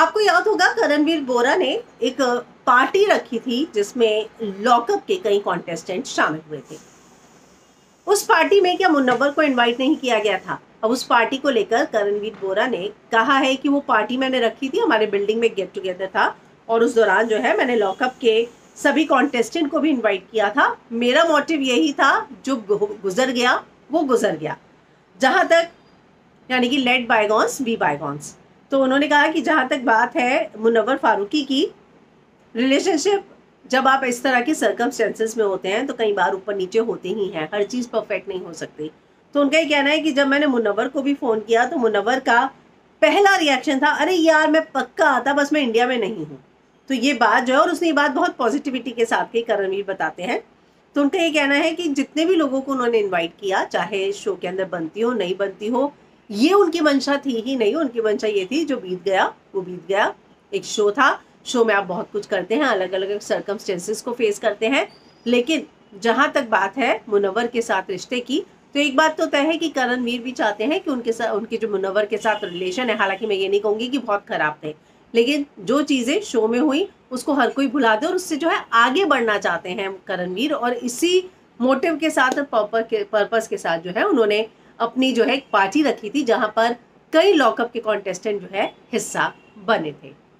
आपको याद होगा करणवीर बोरा ने एक पार्टी रखी थी जिसमें लॉकअप के कई कॉन्टेस्टेंट शामिल हुए थे। उस पार्टी में क्या मुनव्वर को इनवाइट नहीं किया गया था? अब उस पार्टी को लेकर करणवीर बोरा ने कहा है कि वो पार्टी मैंने रखी थी, हमारे बिल्डिंग में गेट टुगेदर था और उस दौरान जो है मैंने लॉकअप के सभी कॉन्टेस्टेंट को भी इन्वाइट किया था। मेरा मोटिव यही था, जो गुजर गया वो गुजर गया। जहां तक यानी कि लेट बायगॉन्स बी बायगॉन्स। तो उन्होंने कहा कि जहां तक बात है मुनव्वर फारूकी की, रिलेशनशिप जब आप इस तरह के सर्कमस्टेंसेस में होते हैं तो कई बार ऊपर नीचे होते ही हैं, हर चीज़ परफेक्ट नहीं हो सकती। तो उनका ये कहना है कि जब मैंने मुनव्वर को भी फ़ोन किया तो मुनव्वर का पहला रिएक्शन था, अरे यार मैं पक्का आता, बस मैं इंडिया में नहीं हूँ। तो ये बात जो है, और उसने ये बात बहुत पॉजिटिविटी के साथ कही, करणवीर बताते हैं। तो उनका ये कहना है कि जितने भी लोगों को उन्होंने इन्वाइट किया, चाहे शो के अंदर बनती हो नहीं बनती हो, ये उनकी मंशा थी ही नहीं। उनकी मंशा ये थी, जो बीत गया वो बीत गया। एक शो था, शो में आप बहुत कुछ करते हैं, अलग अलग सर्कमस्टेंसेस को फेस करते हैं, लेकिन जहां तक बात है मुनव्वर के साथ रिश्ते की, तो एक बात तो तय है कि करणवीर भी चाहते हैं कि उनके साथ, उनके जो मुनव्वर के साथ रिलेशन है, हालांकि मैं ये नहीं कहूँगी कि बहुत खराब थे, लेकिन जो चीज़ें शो में हुई उसको हर कोई भुला दे और उससे जो है आगे बढ़ना चाहते हैं करणवीर। और इसी मोटिव के साथ और पर्पस के साथ जो है उन्होंने अपनी जो है एक पार्टी रखी थी जहाँ पर कई लॉकअप के कॉन्टेस्टेंट जो है हिस्सा बने थे।